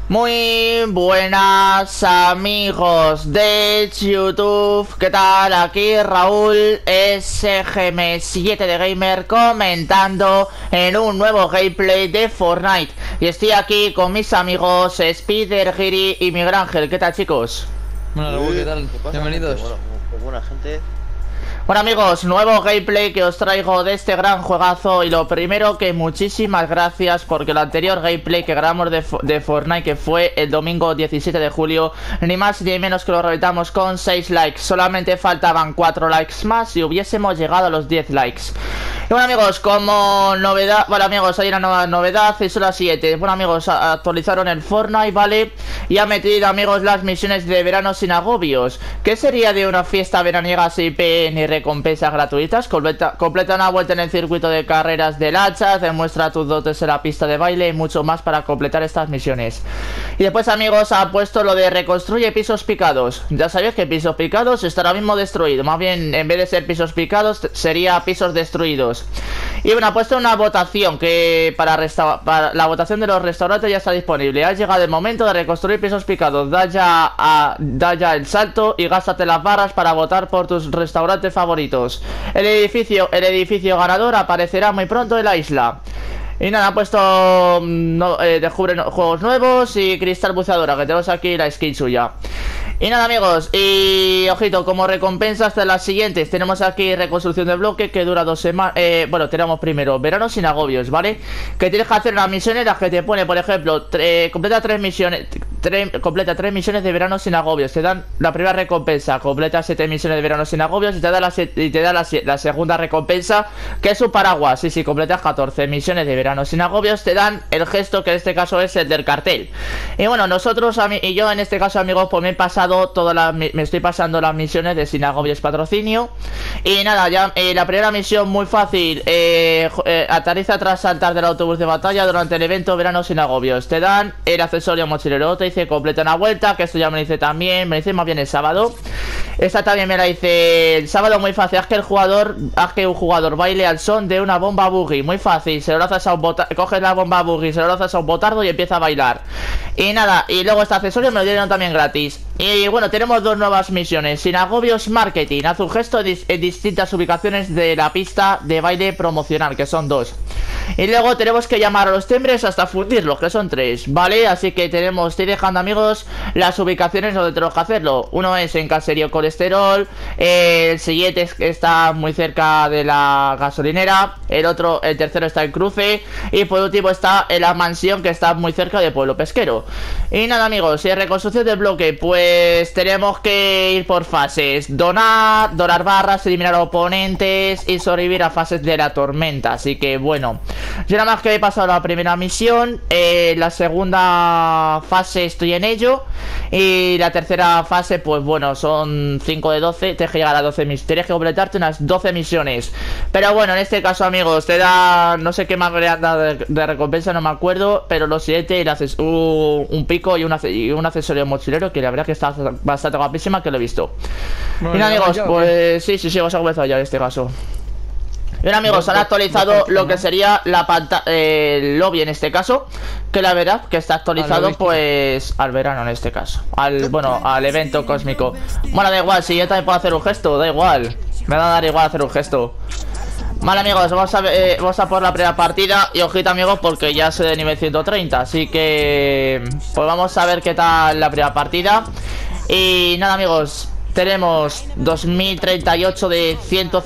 Muy buenas amigos de YouTube, ¿qué tal? Aquí Raúl SGM7 de Gamer comentando en un nuevo gameplay de Fortnite. Y estoy aquí con mis amigos Spider, Giri y Miguel Ángel. ¿Qué tal, chicos? Bueno, Raúl, ¿qué tal? ¿Qué pasa, Bienvenidos. gente? Bueno, buena gente. Bueno amigos, nuevo gameplay que os traigo de este gran juegazo. Y lo primero, que muchísimas gracias, porque el anterior gameplay que grabamos de Fortnite, que fue el domingo 17 de julio, ni más ni menos que lo reventamos con 6 likes. Solamente faltaban 4 likes más y hubiésemos llegado a los 10 likes. Y bueno amigos, como novedad, vale amigos, hay una nueva novedad y son las 7. Bueno amigos, actualizaron el Fortnite, vale, y han metido amigos las misiones de verano sin agobios. ¿Qué sería de una fiesta veraniega sin IP ni recompensas gratuitas? Completa una vuelta en el circuito de carreras del hacha, demuestra tus dotes en la pista de baile y mucho más para completar estas misiones. Y después amigos, ha puesto lo de reconstruye pisos picados. Ya sabéis que pisos picados está ahora mismo destruido, más bien en vez de ser pisos picados sería pisos destruidos. Y bueno, ha puesto una votación que para la votación de los restaurantes ya está disponible. Ha llegado el momento de reconstruir pisos picados. Da ya el salto y gástate las barras para votar por tus restaurantes favoritos. El edificio ganador aparecerá muy pronto en la isla. Y nada, ha puesto descubren juegos nuevos y cristal buceadora, que tenemos aquí la skin suya. Y nada amigos, y ojito, como recompensas de las siguientes tenemos aquí reconstrucción de bloque, que dura 2 semanas. Bueno, tenemos primero verano sin agobios, ¿vale? Que tienes que hacer una misión en la que te pone, por ejemplo, completa 3 misiones. Completa 3 misiones de verano sin agobios. Te dan la primera recompensa, completa 7 misiones de verano sin agobios. Y te da la segunda recompensa, que es un paraguas. Sí, completas 14 misiones de verano sin agobios, te dan el gesto, que en este caso es el del cartel. Y bueno, nosotros y yo en este caso amigos, pues me estoy pasando las misiones de sin agobios patrocinio. Y nada, ya la primera misión muy fácil, aterriza tras saltar del autobús de batalla durante el evento verano sin agobios. Te dan el accesorio mochilero. Te dice completa una vuelta, que esto ya me lo hice también, me lo hice más bien el sábado. Esta también me la hice el sábado, muy fácil. Haz que un jugador baile al son de una bomba buggy, muy fácil. Se lo lanzas a un coges la bomba buggy, se lo lanzas a un botardo y empieza a bailar. Y nada, y luego este accesorio me lo dieron también gratis. Y bueno, tenemos 2 nuevas misiones. Sin agobios marketing, haz un gesto en distintas ubicaciones de la pista de baile promocional, que son 2. Y luego tenemos que llamar a los timbres hasta fundirlos, que son 3, ¿vale? Así que estoy dejando amigos las ubicaciones donde tenemos que hacerlo. Uno es en Caserío Colesterol, el siguiente está muy cerca de la gasolinera, el tercero está en Cruce, y por último está en la mansión, que está muy cerca de Pueblo Pesquero. Y nada amigos, y en reconstrucción del bloque, pues tenemos que ir por fases: donar barras, eliminar oponentes y sobrevivir a fases de la tormenta. Así que bueno, yo nada más que he pasado la primera misión, la segunda fase estoy en ello, y la tercera fase pues bueno, son 5 de 12, tienes que llegar a 12 misiones, tienes que completarte unas 12 misiones. Pero bueno, en este caso amigos, te da, no sé qué más de recompensa, no me acuerdo, pero lo siguiente, le haces un pico y un accesorio mochilero, que la verdad que está bastante guapísima, que lo he visto. Bueno, y nada amigos, pues sí, vamos a comenzar ya en este caso. Y bueno amigos, han actualizado lo que sería la pantalla, el lobby en este caso, que la verdad que está actualizado pues al verano en este caso, al evento cósmico. Bueno, da igual, si yo también puedo hacer un gesto, da igual, me va a dar igual hacer un gesto. Vale amigos, vamos a por la primera partida. Y ojito amigos, porque ya soy de nivel 130, así que pues vamos a ver qué tal la primera partida. Y nada amigos, tenemos 2038 de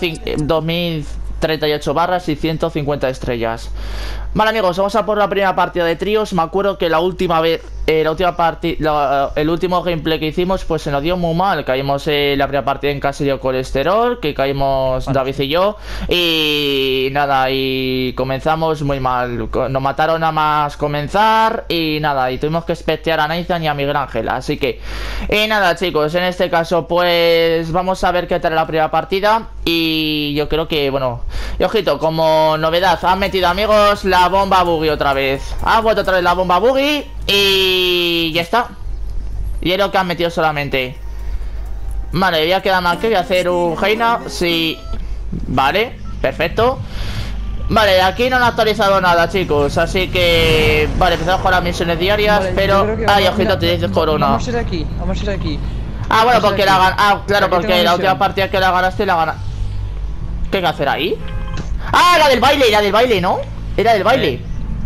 2038 barras y 150 estrellas. Vale amigos, vamos a por la primera partida de tríos. Me acuerdo que la última vez, el último gameplay que hicimos, pues se nos dio muy mal. Caímos en la primera partida en Caserío Colesterol, que caímos David y yo. Y nada, y comenzamos muy mal. Nos mataron nada más comenzar. Y nada, y tuvimos que espectear a Nathan y a Miguel Ángel. Así que, y nada chicos, en este caso pues vamos a ver qué tal la primera partida. Y yo creo que, bueno, y ojito, como novedad, han metido amigos la bomba buggy otra vez. Ha vuelto otra vez la bomba buggy. Y ya está. Y es lo que han metido solamente. Vale, voy a quedar mal, que voy a hacer un Heina. Sí. Vale, perfecto. Vale, aquí no han actualizado nada, chicos. Así que... Vale, empezamos con las misiones diarias. Vale, pero... yo creo que Ay, vamos- ojito, te mira, dices corona. Vamos a ir aquí, vamos a ir aquí. Ah, bueno, vamos a porque ir la aquí. gan... Ah, claro, Aquí porque tengo la misión. última partida que la ganaste, la ganaste. ¿Qué hay que hacer ahí? Ah, la del baile, ¿no? Era del baile.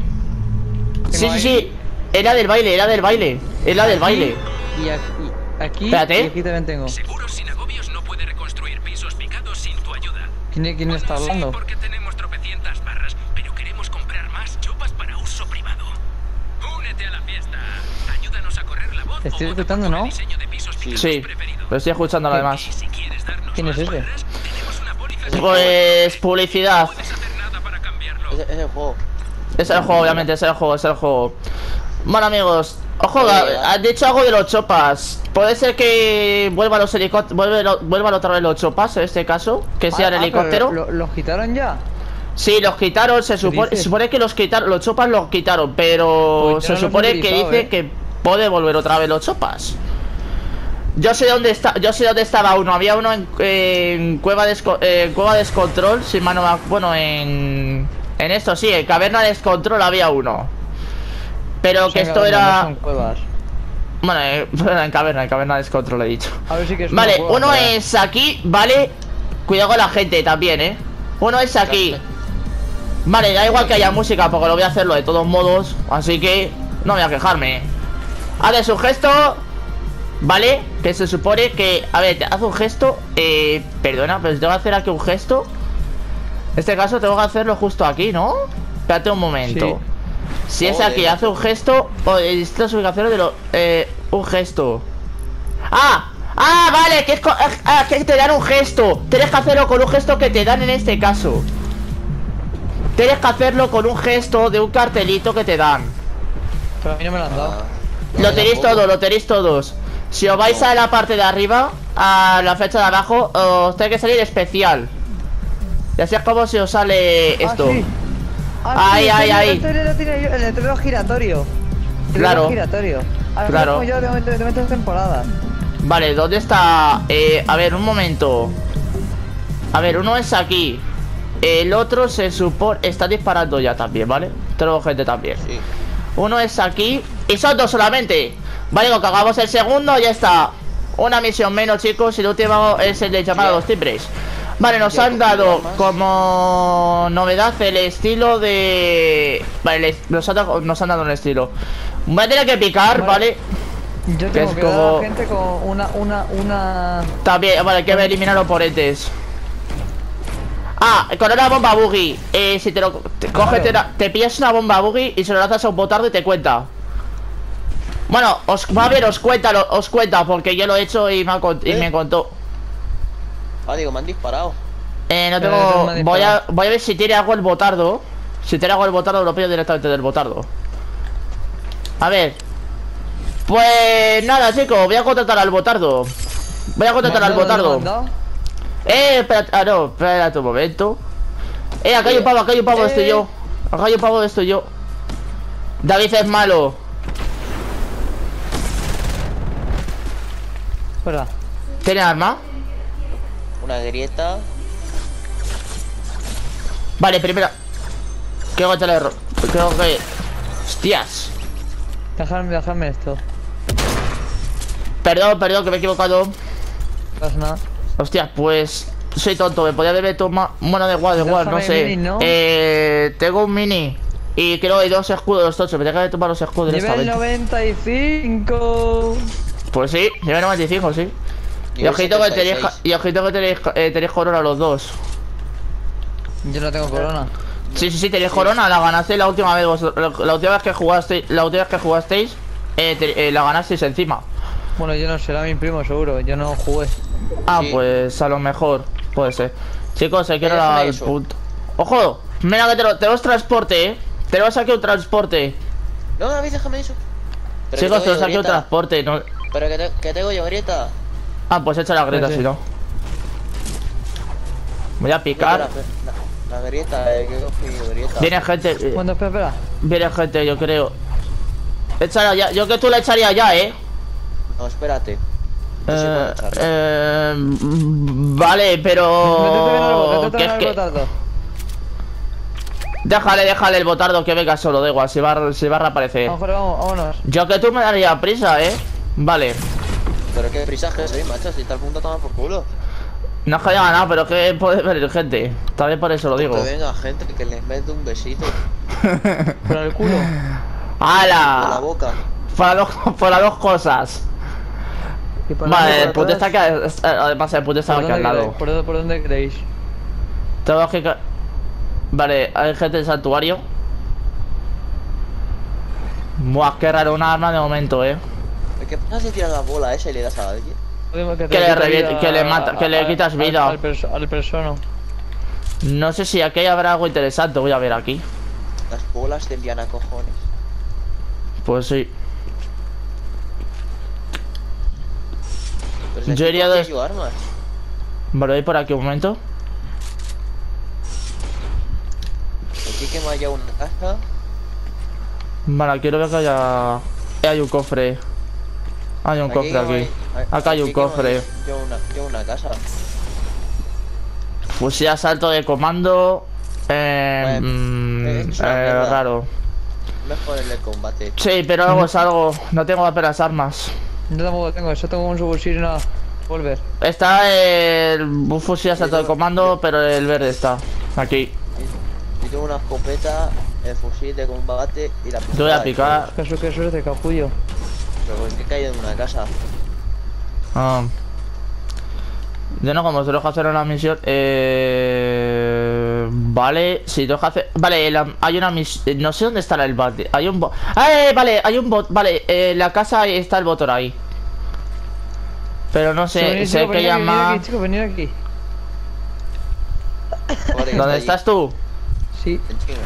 Sí, sí, sí. Era del baile, era del baile. Es la del baile. Y aquí, Espérate. y aquí también tengo. Seguros sin agobios no puede reconstruir pisos picados sin tu ayuda. ¿Quién está hablando? Sí, porque tenemos tropecientas barras, pero queremos comprar más chopas para uso privado. Únete a la fiesta. Ayúdanos a correr la voz. Te estoy o vota escuchando, por tu ¿no? diseño de pisos picados Sí, preferido. pero estoy escuchando lo demás. Y si quieres darnos ¿Quién es más ese? barras, tenemos una póliza sin Pues... publicidad. no puedes hacer nada para cambiarlo. Es el juego. Es el juego, obviamente, es el juego, es el juego. Bueno, amigos, ojo, has dicho algo de los chopas. Puede ser que vuelvan los helicópteros, vuelvan otra vez los chopas, en este caso, que sea el helicóptero. ¿Los quitaron ya? Sí, los quitaron, se dices? supone que los quitaron, los chopas los quitaron, pero Pues yo se no los he supone que utilizado, dice que puede volver otra vez los chopas. Yo sé dónde estaba uno. Había uno en Cueva Descontrol, si mal no me bueno, en esto sí, en Caverna Descontrol había uno. Pero que esto No era... son cuevas. Bueno, en Caverna Descontrol he dicho. A ver si que es una Vale, cueva, uno pero- es aquí, vale. Cuidado con la gente también, Uno es aquí. Vale, da igual que haya música, porque lo voy a hacerlo de todos modos. Así que no voy a quejarme. Hace su gesto. Vale, que se supone que... A ver, te hace un gesto. Perdona, pero si tengo que hacer aquí un gesto. En este caso tengo que hacerlo justo aquí, ¿no? Espérate un momento. Sí. Si es Joder. aquí, hace un gesto. O estas ubicaciones de los... un gesto. ¡Ah! ¡Ah, vale! Que te dan un gesto. Tienes que hacerlo con un gesto que te dan en este caso. Tienes que hacerlo con un gesto de un cartelito que te dan. Pero a mí no me lo han dado. Lo tenéis todo, lo tenéis todos. Si os vais a la parte de arriba, a la flecha de abajo, os tiene que salir especial. Y así es como se os sale esto. Ah, sí. Ahí, ahí, ahí. El letrero giratorio. El Claro. letrero giratorio. Ahora Claro. como yo de momento de temporada. Vale, ¿dónde está? A ver, un momento. A ver, uno es aquí. El otro se supone... Está disparando ya también, ¿vale? Tengo gente también. Sí. Uno es aquí. Y son dos solamente. Vale, con que hagamos el segundo, ya está. Una misión menos, chicos. Y el último es el de llamar a los timbres. Vale, nos han dado como novedad el estilo de... Vale, nos han dado un estilo. Voy a tener que picar, ¿vale? Yo Que tengo es que dar a como- la gente con una... También, vale, hay que eliminar oponentes. Ah, con una bomba buggy. Si te lo coges, te pillas una bomba buggy y se lo lanzas a un botardo y te cuenta. Bueno, os cuenta, porque yo lo he hecho y me contó. Ah, digo, me han disparado. No no tengo. me Voy a dispara. ver si tiene algo el botardo. Si tiene algo el botardo, lo pillo directamente del botardo. A ver. Pues nada, chicos, voy a contratar al botardo. Voy a contratar al botardo. Espérate, no, espérate un momento. Acá hay un pavo, estoy yo. Acá hay un pavo, estoy yo. David es malo. Espera. ¿Tiene arma? Una grieta. Vale, primero. Creo que te lo erro. Creo que. Hostias. Déjame esto. Perdón, que me he equivocado. No pasa nada. Hostias, pues. Soy tonto, me podía haber tomado. Bueno, da igual, no Déjame sé. mini, ¿no? Tengo un mini. Y creo que hay dos escudos, los tochos. Me tengo que tomar los escudos Nivel directamente. 95. Pues sí, nivel 95, sí. Y Nivel ojito que 76. tenéis corona los dos. Yo no tengo corona. Sí, tenéis corona, la ganasteis la última vez la última vez que jugasteis, la ganasteis encima. Bueno, yo no será mi primo seguro, yo no jugué. Ah, Sí. pues a lo mejor, puede ser. Chicos, se quiero Déjame el eso. punto. ¡Ojo! Mira que tenemos transporte, Tenemos aquí un transporte. No, David, déjame eso. Pero Chicos, que tenemos aquí un grieta. transporte, no. Pero que tengo yo grieta. Ah, pues echa la grieta, Pues sí. si no. Voy a picar. La grieta, que he cogido grieta. Viene gente, Bueno, espera. viene gente, yo creo. Échala ya, yo que tú la echaría ya, No, espérate. Yo sí puedo echarla. Vale, pero... Métete en el que es que... botardo. Déjale el botardo que venga solo, da igual, si va a reaparecer. Vámonos. Yo que tú me daría prisa, Vale. Pero qué frisaje soy, macho, si tal punto toma por culo. No es que haya ganado, pero que puede venir gente. Tal vez por eso lo digo. Que venga gente que les mete un besito Por el culo. por la ¡Hala! boca. Por las dos cosas. ¿Y por Vale, dónde, el puto está aquí. Además, el puto está aquí al lado. ¿Por dónde queréis? Tengo que. Vale, hay gente del santuario. Buah, qué raro, una arma de momento, ¿Qué pasa si tiras la bola esa y le das a alguien? Que le reviente, que le mata, que le quitas vida. Al persona. No sé si aquí habrá algo interesante. Voy a ver aquí. Las bolas te envían a cojones. Pues sí. Pero si Yo aquí iría no de- tengo armas. Vale, voy por aquí un momento. Aquí que me haya una casa. Vale, quiero ver que haya. Hay un cofre. Hay un cofre aquí. Acá hay un cofre. Yo una casa. Fusil asalto de comando. es una mierda. Raro. Mejor el de combate. Sí, pero algo es algo. No tengo apenas armas. Yo tampoco tengo, eso tengo un subfusil y una volver. Está un fusil asalto de comando, pero el verde está. Aquí. Yo tengo una escopeta, el fusil de combate y la Te voy a picar. Que suerte, capullo. Pero es que he caído en una casa. Ah. Yo no, como se lo dejo hacer una misión. Vale, si tengo que hacer. Vale, hay una misión. No sé dónde estará el bot. Hay un bot. Vale, hay un bot. Vale, la casa está el botón ahí. Pero no sé, sé que llama. Venid aquí. Joder, que ¿Dónde está estás tú? Sí. allí, encima.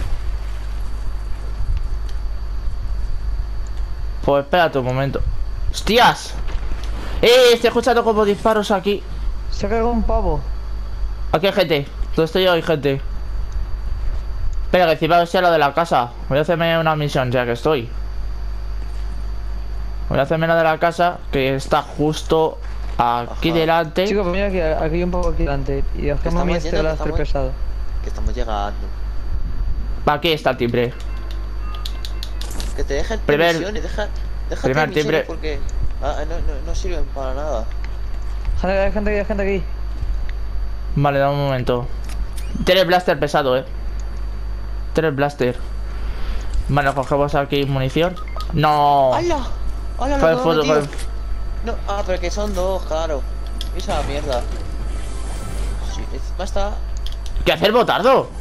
Pues espérate un momento. ¡Hostias! Estoy escuchando como disparos aquí. Se ha cargado un pavo. Aquí hay gente. ¿Dónde estoy yo? Hay gente. Espera, que encima sea lo de la casa. Voy a hacerme una misión ya que estoy. Voy a hacerme la de la casa, que está justo aquí Ajá. delante. Chicos, mira aquí hay un pavo aquí delante. Y dejamos mi estamos este yendo, lastre estamos- pesado. Que estamos llegando. Aquí está el timbre. Que te dejen Primer- misiones, déjate primer misiones timbre. porque no sirven para nada. Hay gente aquí. Vale, da un momento. Tiene el blaster pesado, Tiene el blaster. Vale, cogemos aquí munición. No. ¡Hala! ¡Hala, Joder, lo foto, tío! joder. No, pero que son dos, claro. Esa mierda. Sí, encima está. ¿Qué hace el botardo?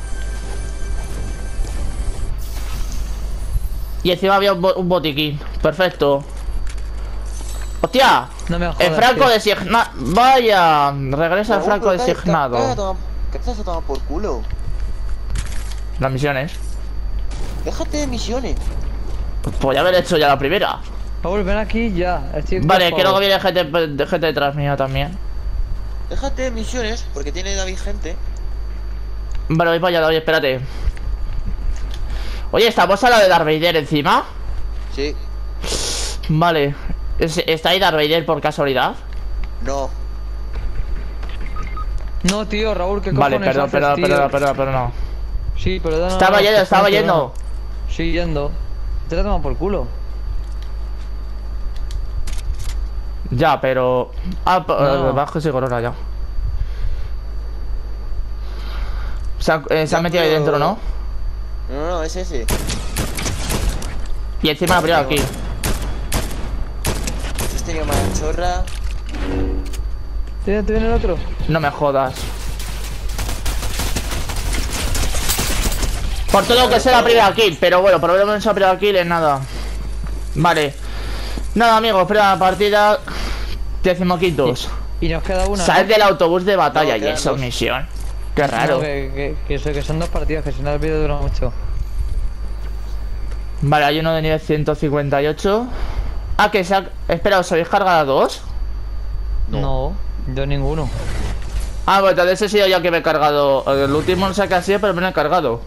Y encima había un botiquín. Perfecto. ¡Hostia! No me jodas. El franco tío. designado. Vaya, regresa el Raúl, franco pero designado. ¿Qué te has tomado por culo? Las misiones. Déjate de misiones. Podría haber hecho ya la primera. Raúl, ven aquí ya. Estoy Vale, con quiero pavo. que viene gente detrás mía también. Déjate de misiones porque tiene David gente. Vale, voy para allá, David, espérate. Oye, ¿estamos a la de Darth Vader encima? Sí. Vale. ¿Está ahí Darth Vader por casualidad? No. No, tío, Raúl, ¿qué Vale, cojones haces, tío? perdón, no. Sí, pero no, Estaba yendo, no, estaba no, yendo. no. Sí, yendo. Te la toman por culo. Ya, pero... No. Bajo ese corona ya. Se ha metido ahí dentro, ¿no? No, es ese. Y encima la primera aquí. Este que más chorra. ¿Te viene el otro? No me jodas. Por todo que sea la primera kill, pero bueno, por lo menos la primera kill es nada. Vale. Nada, amigos, primera partida. 15º. Y nos queda una. Sal ¿no? del autobús de batalla No, y quedan eso, dos. misión. Qué raro. No, que son dos partidas, que si no el vídeo dura mucho. Vale, hay uno de nivel 158. Ah, que se ha... Espera, ¿os habéis cargado a dos? No, yo ninguno. Ah, pues entonces he sido yo que me he cargado. El último no sé qué ha sido, pero me lo he cargado.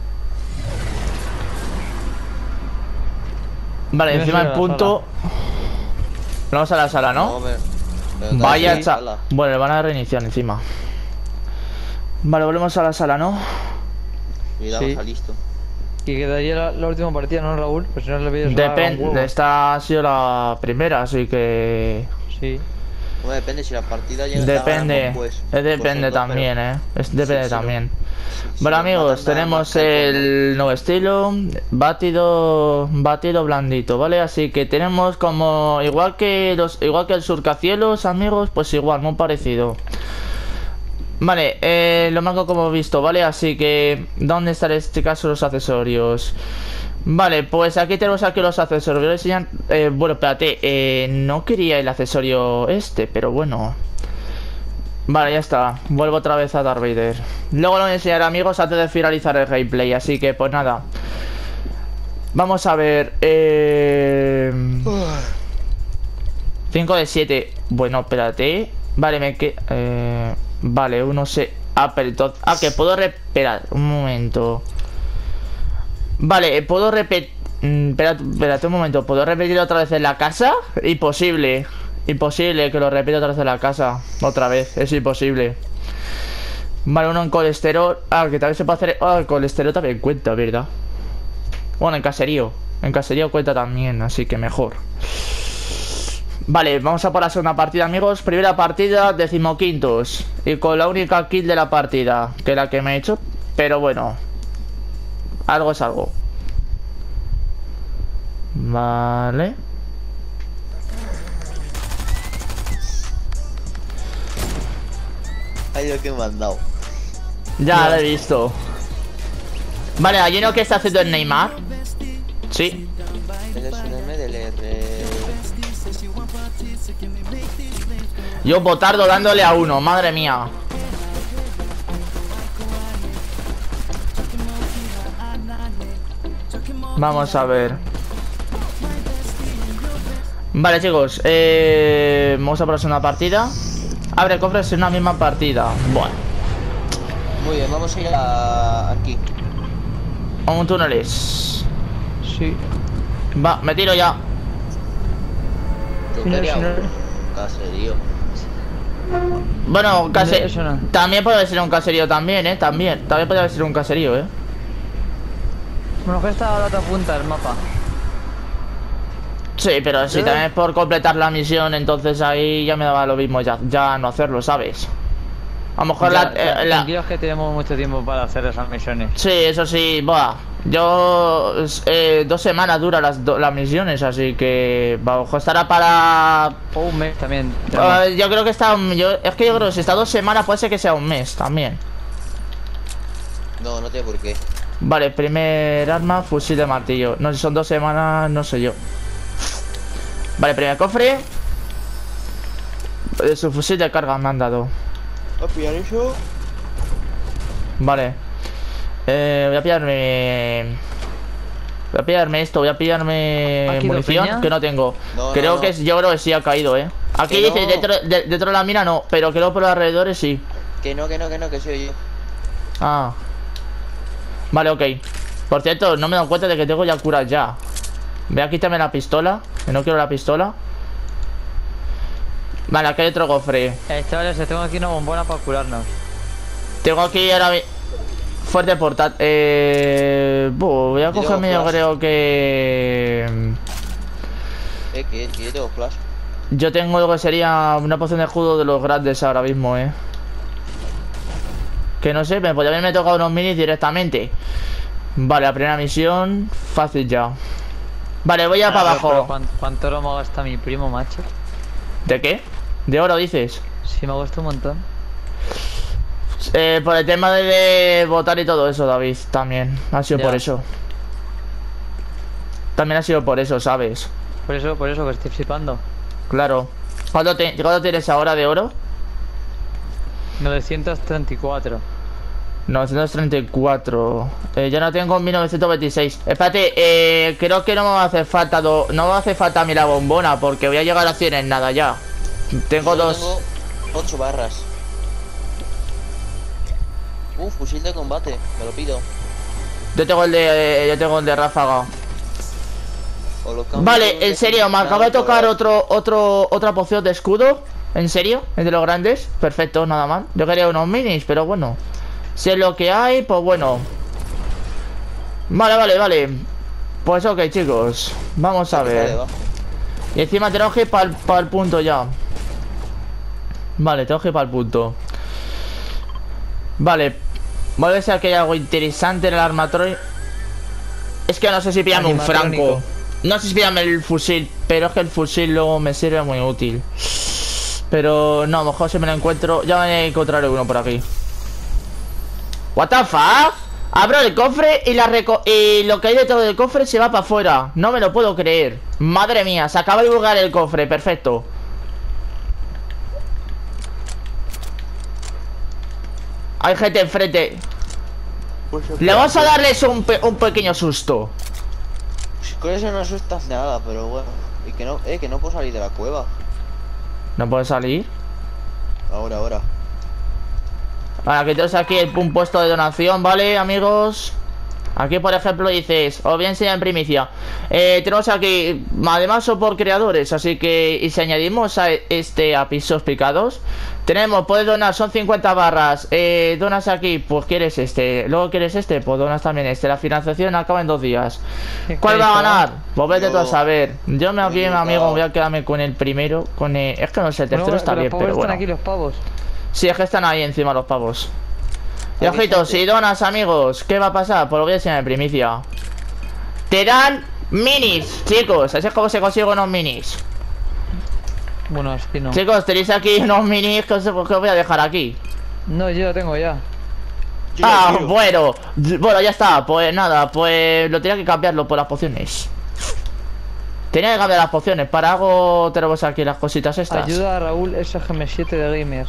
Vale, Yo me encima he el ido a la punto. Vamos a la sala, ¿no? pero Vaya sí, cha... ala. Bueno, le van a reiniciar encima. Vale, volvemos a la sala, ¿no? Y la Sí. baja listo. Y quedaría la última partida, ¿no, Raúl? Pues si no le veis un huevo. Depende, esta ha sido la primera, así que... Sí. Bueno, depende si la partida llega Depende, pues, depende son dos, también, depende Sí, sí, también. si Bueno nos amigos, matan, nada tenemos más que el nuevo estilo, batido blandito, ¿vale? Así que tenemos como, igual que el surcacielos, amigos, pues igual, muy parecido. Vale, lo marco como visto, ¿vale? Así que, ¿dónde están en este caso los accesorios? Vale, pues aquí tenemos los accesorios. Voy a enseñar, bueno, espérate, no quería el accesorio este, pero bueno. Vale, ya está. Vuelvo otra vez a Darth Vader. Luego lo voy a enseñar, amigos, antes de finalizar el gameplay. Así que, pues nada. Vamos a ver. 5 de 7. Bueno, espérate. Vale, vale, uno se... Ah, pero entonces... Ah, que puedo esperar, un momento. Vale, puedo repetir... Espérate un momento. ¿Puedo repetir otra vez en la casa? Imposible. Imposible que lo repita otra vez en la casa. Otra vez, es imposible. Vale, uno en colesterol. Ah, que también se puede hacer... Ah, el colesterol también cuenta, ¿verdad? Bueno, en caserío. En caserío cuenta también, así que mejor. Vale, vamos a por la segunda partida, amigos. Primera partida, 15º. Y con la única kill de la partida, que es la que me he hecho. Pero bueno, algo es algo. Vale. Ay, lo que me han dado. Ya lo he visto. Vale, ¿hay uno que está haciendo el Neymar? Sí. Ese es un MDLR. Yo botardo dándole a uno, madre mía. Vamos a ver. Vale, chicos, vamos a por una partida. Abre cofres en una misma partida. Bueno, Muy bien, vamos a ir a... aquí. a un túneles. Sí. Va, me tiro ya. Tutorial. Final. Caserío. Bueno, Eso no. también puede ser un caserío también, también puede ser un caserío, Bueno, que está a la otra punta del mapa. Sí, pero si también es por completar la misión, entonces ahí ya me daba lo mismo ya no hacerlo, ¿sabes? A lo mejor Tranquilos que tenemos mucho tiempo para hacer esas misiones. Sí, eso sí, buah. Yo... 2 semanas duran las misiones, así que... Bajo estará para... O un mes también. yo creo que está... es que yo creo que si está 2 semanas puede ser que sea un mes también. No, no tiene por qué. Vale, primer arma, fusil de martillo. No sé si son 2 semanas, no sé yo. Vale, primer cofre. Su fusil de carga me han dado. ¿Vas a pillar eso? Vale. Voy a pillarme... Voy a pillarme esto, voy a pillarme ¿Ha caído munición, peña? que no tengo. No, Creo no. que yo creo que sí ha caído, Aquí Que dice, no. dentro de la mina no, pero creo por los alrededores sí. Que no, que soy yo. Ah. Vale, ok. Por cierto, no me he dado cuenta de que tengo ya curas ya. Voy a quitarme la pistola, que no quiero la pistola. Vale, aquí hay otro cofre. Chavales, tengo aquí una bombona para curarnos. Tengo aquí ahora fuerte portátil. Voy a Yo tengo cogerme, yo flash. creo que... Que yo tengo flash. Yo tengo lo que sería una poción de escudo de los grandes ahora mismo, Que no sé, me podría haberme tocado unos minis directamente. Vale, la primera misión, fácil ya. Vale, voy ya para Pero abajo. ¿cuánto oro me gasta mi primo, macho? ¿De qué? ¿De oro dices? Sí, me gasta un montón. Por el tema de votar y todo eso, David, también. Ha sido Ya. por eso. También ha sido por eso, ¿sabes? Por eso que estoy flipando. Claro. ¿Cuánto tienes ahora de oro? 934. 934. Yo no tengo 1926. Espérate, creo que no me va a hacer falta no me va a hacer falta a mí la bombona, porque voy a llegar a 100 en nada ya. Tengo Yo dos. Tengo 8 barras. Fusil de combate, me lo pido. Yo tengo el de ráfaga. O lo cambio Vale, por en serio, me acaba de tocar otra poción de escudo. ¿En serio? ¿Es de los grandes? Perfecto, nada mal. Yo quería unos minis, pero bueno. Si es lo que hay, pues bueno. Vale. Pues ok, chicos. Vamos a ver. Y encima tenemos que ir para el punto ya. Vale, tengo que ir para el punto. Vale. Vuelve a ser que hay algo interesante en el armatroid. Es que no sé si pillarme un franco. No sé si pillarme el fusil. Pero es que el fusil luego me sirve muy útil. Pero no, a lo mejor si me lo encuentro. Ya me encontraré uno por aquí. What the fuck? Abro el cofre y lo que hay dentro del cofre se va para afuera. No me lo puedo creer. Madre mía, se acaba de bugar el cofre, perfecto. Hay gente enfrente. Pues Le vamos a darles un pequeño susto. con eso no asustas nada, pero bueno. Y que no puedo salir de la cueva. ¿No puedes salir? Ahora. Vale, aquí tenemos aquí un puesto de donación, ¿vale, amigos? Aquí, por ejemplo, dices, os voy a enseñar en primicia. Tenemos aquí, además son por creadores, así que, y si añadimos a pisos picados, tenemos, puedes donar, son 50 barras. Donas aquí, pues quieres luego quieres pues donas también La financiación acaba en 2 días. ¿Cuál va a ganar? Pues vete tú a saber. Yo me aquí, amigo, voy a quedarme con el primero. Es que no sé, el tercero está bien, pero bueno. Están aquí los pavos. Sí, es que están ahí encima los pavos. Y ojito, si donas, amigos, ¿qué va a pasar? Pues lo voy a enseñar en primicia. Te dan minis, chicos. Así es como se consigue unos minis. Bueno, así no. Chicos, tenéis aquí unos minis que os voy a dejar aquí. No, yo lo tengo ya. Bueno, ya está. Pues nada, pues lo tenía que cambiarlo por las pociones. Tenía que cambiar las pociones. Para algo tenemos aquí las cositas estas. Ayuda a Raúl SGM7 de Gamer.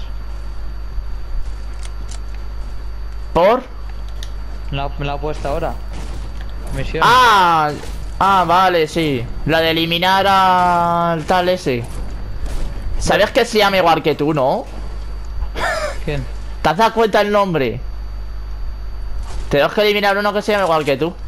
¿Por? Me la ha puesto ahora. Misión. Vale, sí. La de eliminar al tal ese. ¿Sabes que se llama igual que tú, no? ¿Quién? ¿Te has dado cuenta el nombre? Tenemos que eliminar uno que se llama igual que tú.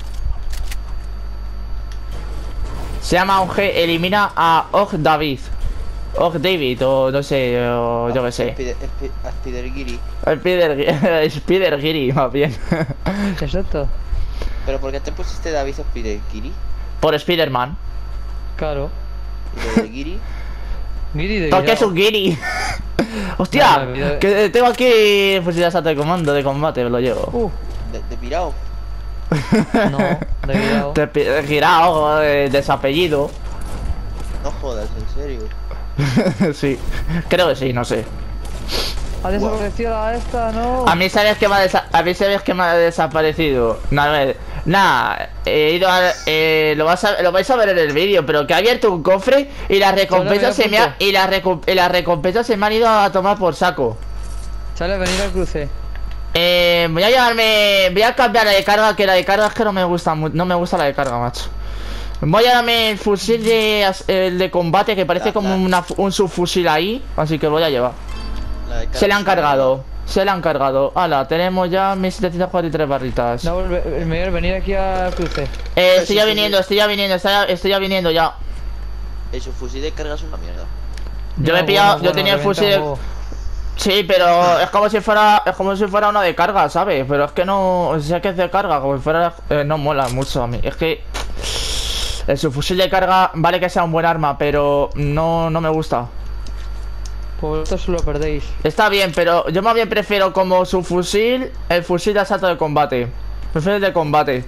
Se llama OG, elimina a Og David. Og David, o no sé, o yo qué sé. Spider-Giri. Spider-Giri, más bien. Exacto. ¿Pero por qué te pusiste David Spider-Giri? Por Spider-Man. Claro. ¿Y lo de Giri? Giri de Porque es un Giri. Hostia, No, que tengo aquí fusil de asalto de comando, de combate, me lo llevo. ¿De pirao? No, de Virao. De girado, desapellido. No jodas, en serio. Sí, creo que sí, no sé. Ha desaparecido la esta, ¿no? A mí sabes que me ha desaparecido. Nada, he ido a, lo vais a ver en el vídeo, pero que ha abierto un cofre y las recompensas se me han ido a tomar por saco. Sale, venir al cruce. Voy a cambiar la de carga, que la de carga es que no me gusta la de carga, macho. Voy a darme el fusil de combate, que parece como un subfusil ahí, así que voy a llevar. Se le han cargado. Hala, tenemos ya 1743 barritas. No, mejor venir aquí al cruce. Estoy ya viniendo ya. Su fusil de carga es una mierda. Yo tenía el fusil de... Sí, pero es como si fuera una de carga, ¿sabes? Pero es que no, sé que es de carga, como si fuera... no mola mucho a mí. Es que el subfusil de carga vale que sea un buen arma, pero no me gusta. Pues esto se lo perdéis. Está bien, pero yo más bien prefiero como subfusil el fusil de asalto de combate. Prefiero el de combate,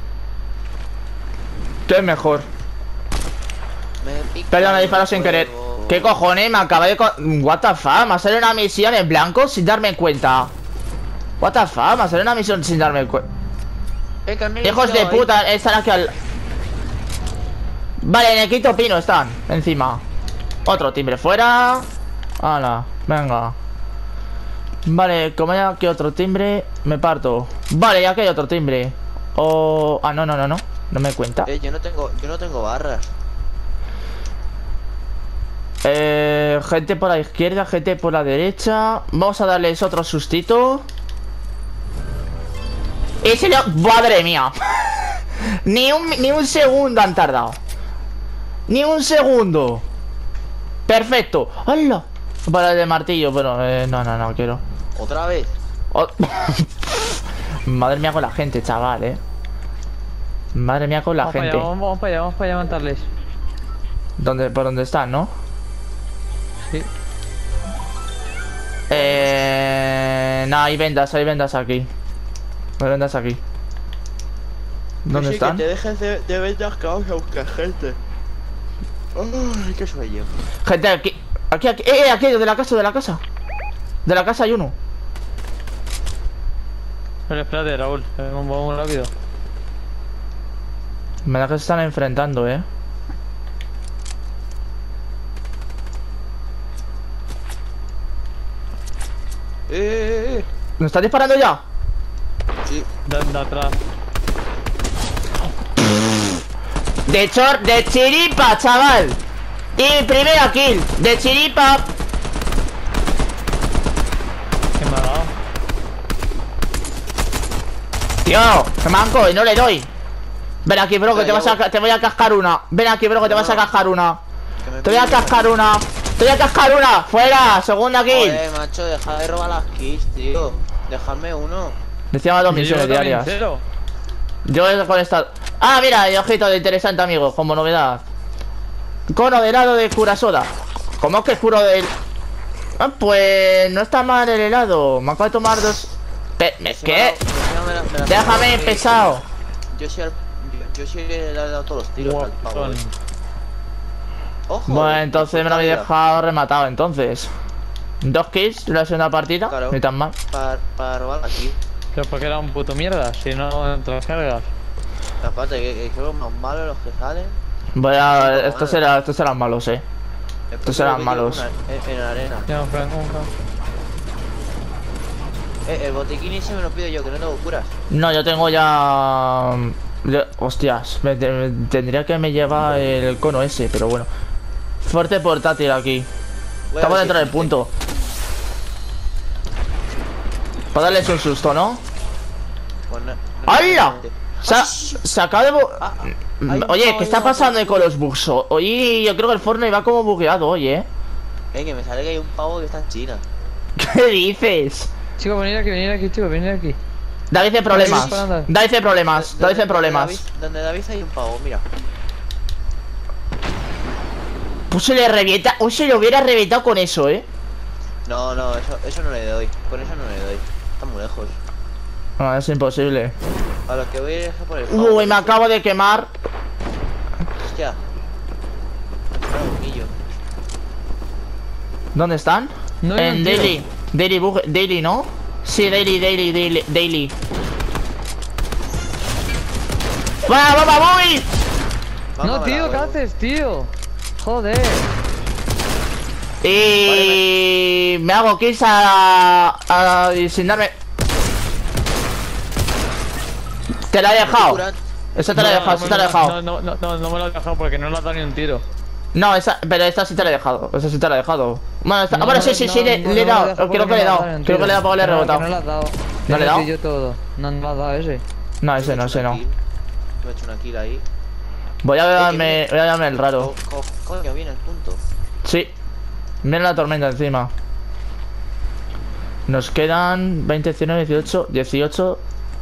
que es mejor. Perdón, me he disparado sin querer. ¿Qué cojones? Me acaba de... What the fuck, me ha salido una misión en blanco sin darme cuenta. What the fuck, me ha salido una misión sin darme cuenta. Hijos de puta, están aquí al... Vale, en el quinto pino están, encima. Otro timbre fuera. Hala, venga. Vale, como hay aquí otro timbre, me parto. Vale, ya que hay otro timbre. No me cuenta. Yo no tengo barras. Gente por la izquierda, gente por la derecha. Vamos a darles otro sustito. Y se le... ¡Madre mía! ni un segundo han tardado. Ni un segundo. Perfecto. ¡Hala! Para el de martillo, pero no quiero. ¿Otra vez? Madre mía con la gente, chaval, Madre mía con la Vamos para gente. allá, vamos para allá, vamos para allá a matarles. ¿Por dónde están, no? Sí. No, hay vendas aquí. Hay vendas aquí. ¿Dónde Sí, están? Que te dejes de ventas que vamos a buscar gente. Ay, qué sueño. Gente, aquí. Aquí, aquí, de la casa. De la casa hay uno. Pero espérate, Raúl, vamos rápido. Me da que se están enfrentando, ¿Me están disparando ya? Sí. De atrás. De chiripa, chaval. Y primera kill. De chiripa. ¿Qué me ha dado? Tío, que manco y no le doy. Ven aquí, bro, que Pero te voy a cascar una. Ven aquí, bro, que te vas a cascar una. Que me Te voy a pillen. cascar una. Te voy a cascar una. Fuera, segunda kill. Joder, macho, deja de robar las kills, tío. Dejadme uno. Decíamos 2 Yo misiones llevo también diarias. 0. Yo he con esta. Ah, mira, y ojito de interesante, amigo, como novedad. Cono de helado de curasoda. ¿Cómo es que es curo del...? Ah, pues no está mal el helado. Me acabo de tomar 2. ¿Qué? Me la- Déjame, me- pesado. Yo sí le he dado todos los tiros al pavo. Ojo. Bueno, entonces me lo habéis dejado rematado, entonces. 2 kills la segunda partida. Claro. Ni tan mal. Para robar aquí. Pero porque era un puto mierda, si no te las cargas. Aparte, que son los más malos los que salen. Voy a... Sí, Estos serán malos, Estos serán malos. En la arena. Ya, Frank, Frank. El botiquín ese me lo pido yo, que no tengo curas. No, yo tengo ya... Hostias, tendría que me llevar el cono ese, pero bueno. Fuerte portátil aquí. Voy a Estamos ver dentro si- del punto. Para darles un susto, ¿no? Pues no- ¡Hala! ¡Hala! Se acaba de... hay un Oye, pavo ¿qué está ahí pasando abajo. con los bugs? Oye, yo creo que el Fortnite va como bugueado hoy, Que me sale que hay un pavo que está en China. ¿Qué dices? Chicos, venid aquí, chicos, venid aquí. David dice problemas. Sí, sí, sí. David dice problemas. David dice problemas. Donde David hay un pavo, mira. Pues se le revienta... Uy, se le hubiera reventado con eso, No, eso no le doy. Con eso no le doy. Está muy lejos. No, es imposible. A lo que voy es a por el pavo. Uy, me acabo de quemar. Hostia. Me ha un millo. ¿Dónde están? No hay En un tiro. Daily, ¿no? Sí, Daily. ¡Va, voy! No, Vámonos, tío, ¿qué huevo. haces, tío? Joder. Y... me hago kills y sin darme... Te la he dejado. Curan. Esa te la he dejado, esa te la he dejado. No me lo he dejado porque no le has dado ni un tiro. No, pero esta sí te la he dejado. Esa sí te la he dejado. Bueno, No, bueno, sí, no, le he no dado. lo dejo Creo que porque le he no dado. has ni un Creo que tiro. le he dado porque le he No, rebotado. que no le has dado. ¿No le he dado? Yo todo. No le has dado ese. No, ese no, Me he ese hecho no. una kill. Me he hecho una kill ahí. Voy a darme el raro. Coño, viene el punto. Sí. Mira la tormenta encima. Nos quedan 20, 19, 18, 18,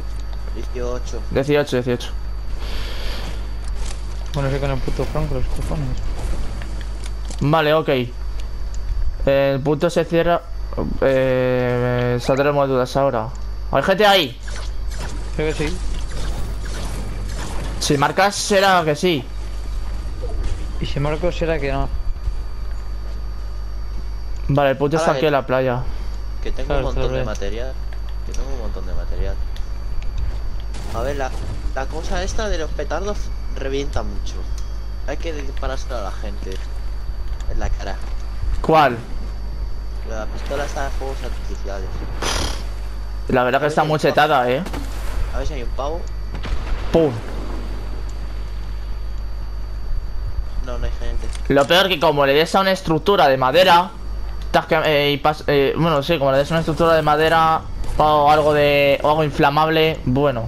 18. 18. Bueno, sé con el puto Frank, los cojones. Vale, ok. El punto se cierra. Saldremos dudas ahora. ¿Hay gente ahí? Creo que sí. Si marcas, será que sí. Y si Marcos será que no. Vale, el punto está Ahora aquí en la playa. Que tengo Claro, un montón claro, de ve. material. Que tengo un montón de material. A ver, la cosa esta de los petardos revienta mucho. Hay que disparárselo a la gente en la cara. ¿Cuál? La pistola está de fuegos artificiales. La verdad que está muy chetada, A ver si hay un pavo. Pum. No, no hay gente. Lo peor que como le des a una estructura de madera, bueno, sí, como le des una estructura de madera o algo o algo inflamable, bueno.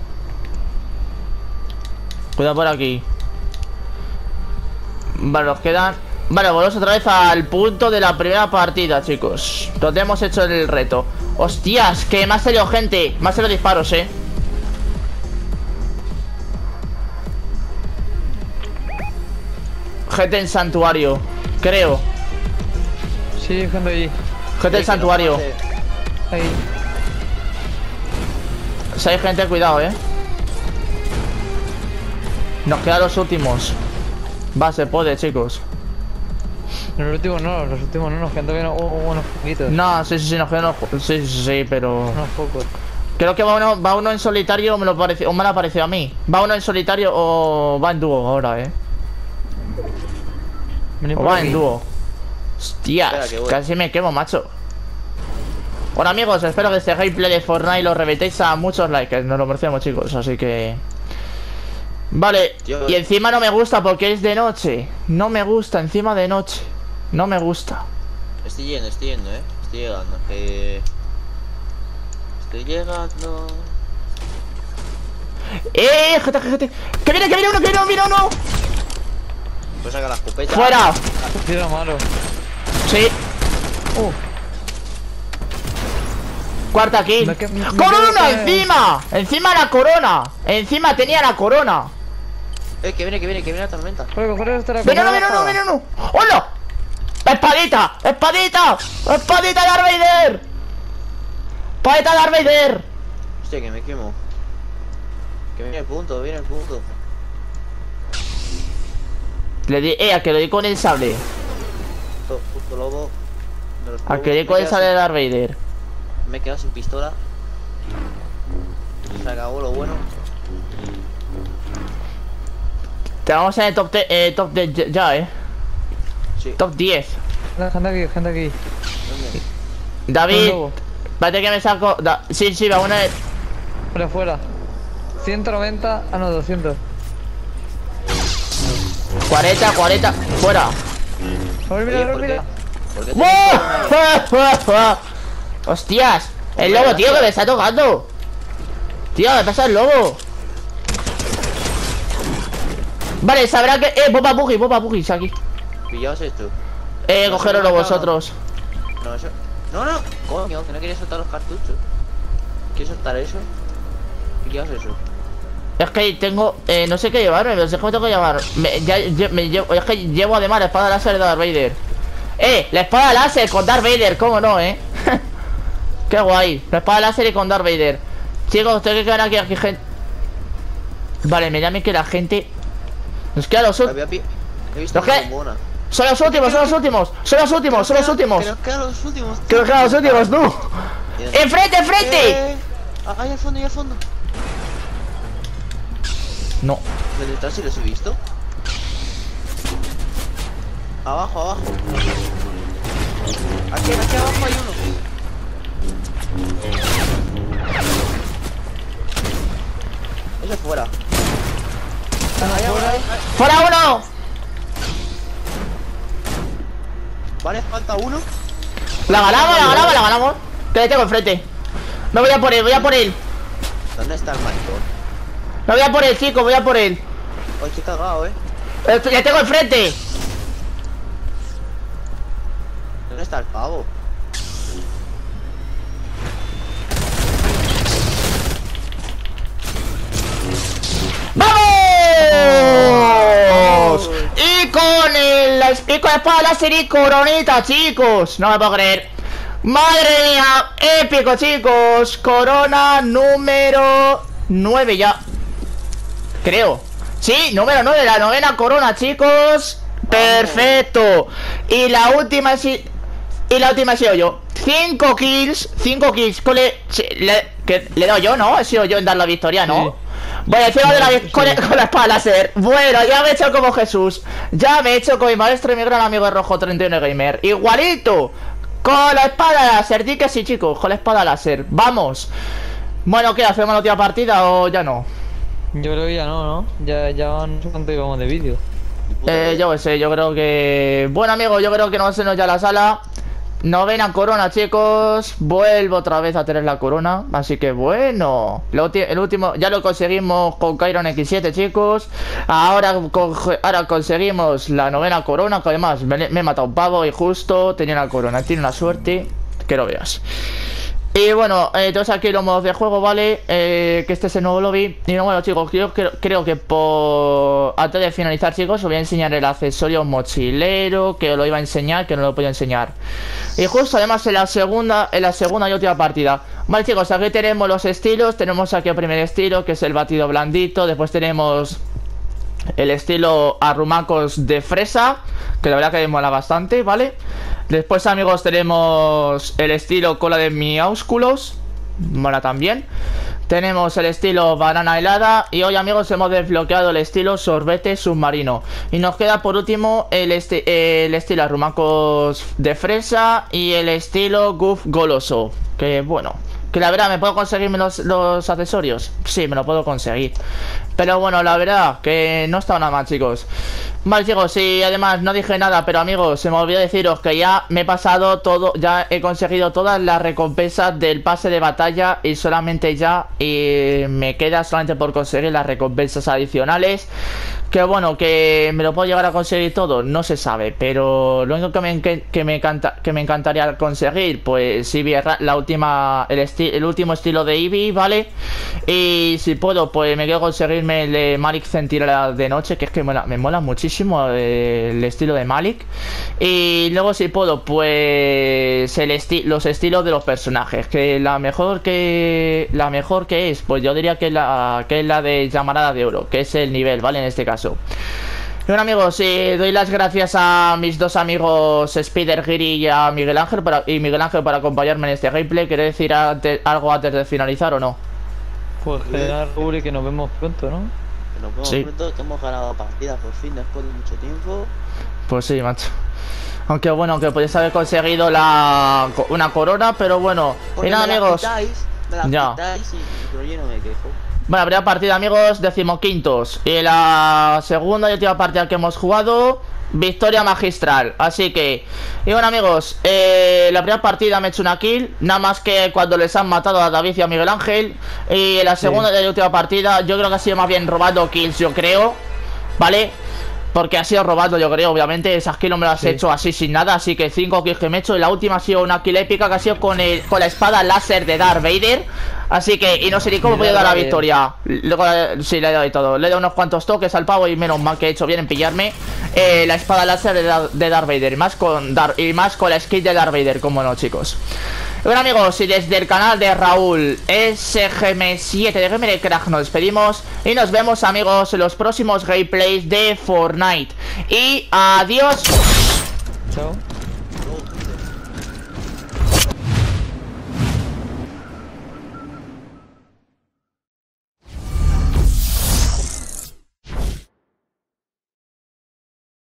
Cuidado por aquí. Vale, nos quedan... Vale, volvemos otra vez al punto de la primera partida, chicos. Donde hemos hecho el reto. Hostias, que me ha salido gente. Me ha salido disparos, Gente en santuario, creo. Sí, gente allí. Gente en santuario. Ahí. Si hay gente, cuidado, Nos quedan los últimos. Va, se puede, chicos. Los últimos no, nos quedan todavía unos poquitos. No, sí, nos quedan unos... Sí, pero... Unos pocos. Creo que va uno en solitario, o me lo ha parecido a mí. Va uno en solitario o va en dúo ahora, Vení O por va aquí. en dúo. Hostias, Espera, que voy. casi me quemo, macho. Bueno, amigos, espero que este gameplay de Fortnite lo reventéis a muchos likes. Nos lo merecemos, chicos, así que... Vale, Yo- y encima no me gusta porque es de noche. No me gusta, encima de noche. No me gusta. Estoy yendo, Estoy llegando. Estoy llegando. Gente. ¡Que viene uno, mira uno! Pues saca la escopeta. ¡Fuera! Tira malo. Sí, cuarta aquí. ¡Corona encima! ¡Encima la corona! ¡Encima tenía la corona! Que viene la tormenta. Corre, esta la ¡Ven corona. uno! ¡Hola! ¡Espadita! ¡Espadita de Darth Vader! ¡Espadita de Darth Vader! Hostia, que me quemo. Que viene el punto. Le di, a que le di con el sable. Puto lobo. de los A que le di lobos. con el sable de Darth Vader. Me he quedado sin pistola. Se acabó lo bueno. Te vamos en el top 10 ya, Sí. Top 10. Gente aquí. ¿Dónde? David, Un lobo. espérate que me saco... Sí, va una... Fuera. 190. Ah, no, 200. 40, fuera. A ver, Oye, ¿por qué? mira. ¿Por qué ¡Wow! ¡Hostias! El lobo, tío, que me está tocando. Tío, me pasa el lobo. Vale, sabrá que... Boba Buggy, aquí. pillaos esto? Cogeroslo vosotros. No, eso. No, coño, que no quería soltar los cartuchos. ¿Quieres soltar eso? Pillaos eso. Es que tengo... no sé qué llevarme, pero sé que me tengo que llevar. Es que llevo además la espada láser de Darth Vader. La espada láser con Darth Vader, ¿cómo no, Qué guay. La espada láser y con Darth Vader. Chicos, tengo que quedar aquí gente. Vale, me llame que la gente... Nos quedan los últimos. He visto ¿Los una qué? bombona. Son los últimos. Que nos quedan los últimos. Que nos quedan los últimos, tú. ¡Enfrente! Ahí al fondo. No. ¿De detrás sí los he visto? Abajo. Aquí abajo hay uno. Eso es fuera. Ahí. ¡Fuera uno! Vale, falta uno. La ganamos. Que le tengo enfrente. Me voy a por él. ¿Dónde está el maricón? Me voy a por él, chicos, voy a por él. Hoy estoy cagado, Le tengo enfrente. ¿Dónde está el pavo? ¡Vamos! Y con la espada láser y coronita, chicos. No me puedo creer. Madre mía, épico, chicos. Corona número 9 ya. Creo. Sí, número 9, la novena corona, chicos. Perfecto. Y la última sí. Y la última he sido yo. 5 kills. Que le he dado yo, ¿no? He sido yo en dar la victoria, ¿no? Sí. Bueno, encima de con la espada láser. Bueno, ya me he hecho como Jesús. Ya me he hecho con mi maestro y mi gran amigo Rojo 31 Gamer. Igualito. Con la espada láser. Di que sí, chicos. Con la espada láser. Vamos. Bueno, ¿qué? ¿Hacemos la última partida o ya no? Yo creo que ya no. Ya no sé cuánto íbamos de vídeo. Yo qué sé, yo creo que... Bueno, amigos, yo creo que no va a ser ya la sala. Novena corona, chicos. Vuelvo otra vez a tener la corona. Así que bueno, el último ya lo conseguimos con Kyron X7, chicos. Ahora conseguimos la novena corona. Que además me he matado un pavo y justo tenía la corona. Tiene una suerte que lo veas. Y bueno, entonces aquí los modos de juego, ¿vale? Que este es el nuevo lobby. Y bueno, chicos, yo creo que antes de finalizar, chicos, os voy a enseñar el accesorio mochilero, que os lo iba a enseñar, que no lo podía enseñar. Y justo además en la segunda y última partida. Vale, chicos, aquí tenemos los estilos. Tenemos aquí el primer estilo, que es el batido blandito. Después tenemos el estilo arrumacos de fresa, que la verdad que me mola bastante, ¿vale? Después, amigos, tenemos el estilo cola de miáusculos, mola también. Tenemos el estilo banana helada. Y hoy, amigos, hemos desbloqueado el estilo sorbete submarino. Y nos queda por último el estilo arrumacos de fresa y el estilo goof goloso. Que bueno, que la verdad, ¿me puedo conseguirme los accesorios? Sí, me lo puedo conseguir. Pero bueno, la verdad que no está nada mal, chicos. Vale, chicos, y además no dije nada, pero amigos, se me olvidó deciros que ya me he pasado todo, ya he conseguido todas las recompensas del pase de batalla. Y solamente ya me queda solamente por conseguir las recompensas adicionales. Que bueno, que me lo puedo llegar a conseguir todo, no se sabe. Pero lo único que me encantaría conseguir, pues Eevee, el último estilo de Eevee, ¿vale? Y si puedo, pues me quiero conseguirme el de Malik Centinela de noche, que es que me mola muchísimo el estilo de Malik. Y luego, si puedo, pues los estilos de los personajes, que la mejor que es, pues yo diría que es la de Llamarada de Oro, que es el nivel, ¿vale? En este caso. Y bueno, amigos, doy las gracias a mis dos amigos Spider Giri y a Miguel Ángel para acompañarme en este gameplay. ¿Queréis decir algo antes de finalizar o no? Pues general, Uri, que nos vemos pronto, ¿no? Que nos vemos pronto, que hemos ganado la partida por fin después de mucho tiempo. Pues sí, macho. Aunque bueno, que podéis haber conseguido una corona, pero bueno. Pues y nada, amigos. Me la quitáis, pero yo no me quejo. Bueno, primera partida, amigos, 15º. Y la segunda y última partida que hemos jugado, victoria magistral. Así que, y bueno, amigos, la primera partida me he hecho una kill, nada más que cuando les han matado a David y a Miguel Ángel. Y en la segunda y última partida, yo creo que ha sido más bien robando kills, yo creo, ¿vale? Porque ha sido robando, yo creo, obviamente. Esas kills no me las he hecho así sin nada. Así que 5 kills que me he hecho. Y la última ha sido una kill épica, que ha sido con la espada láser de Darth Vader. Así que, y no sé ni cómo he podido dar la victoria. Luego, sí, le he dado y todo. Le he dado unos cuantos toques al pavo y menos mal que he hecho bien en pillarme la espada láser de Darth Vader. Y más con la skin de Darth Vader, como no, chicos. Bueno, amigos, y desde el canal de Raúl SGM7 de Gamercraft nos despedimos. Y nos vemos, amigos, en los próximos gameplays de Fortnite. Y adiós. Chao.